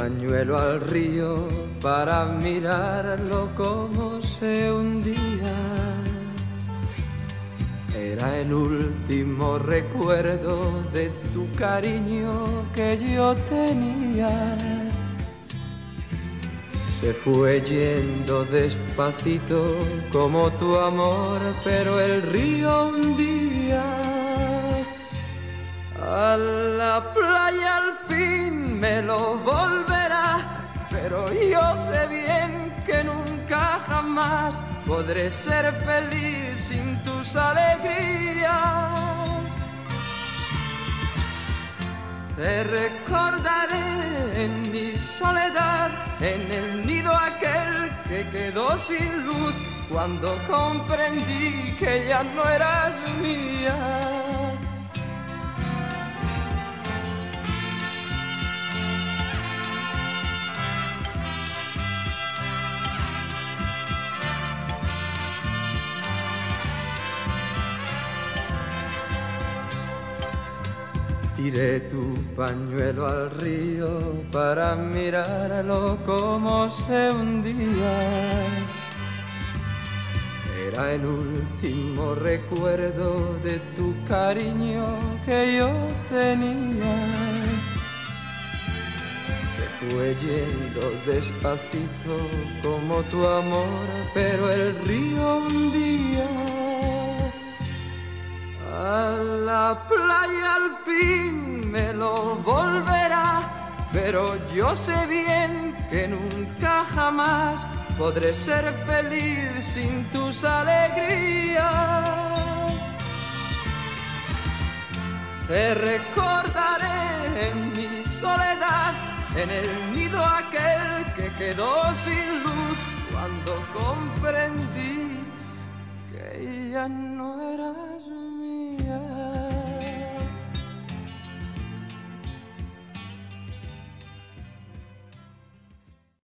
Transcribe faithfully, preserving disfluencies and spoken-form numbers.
pañuelo al río para mirarlo como se hundía. Era el último recuerdo de tu cariño que yo tenía. Se fue yendo despacito como tu amor, pero el río un día a la playa al fin me lo volverá, pero yo sé bien que nunca jamás podré ser feliz sin tus alegrías. Te recordaré en mi soledad, en el nido aquel que quedó sin luz, cuando comprendí que ya no eras mía. Tiré tu pañuelo al río para mirarlo como se hundía. Era el último recuerdo de tu cariño que yo tenía. Se fue yendo despacito como tu amor, pero el río un día a la playa al fin me lo volverá, pero yo sé bien que nunca jamás podré ser feliz sin tus alegrías. Te recordaré en mi soledad, en el nido aquel que quedó sin luz, cuando comprendí que ya no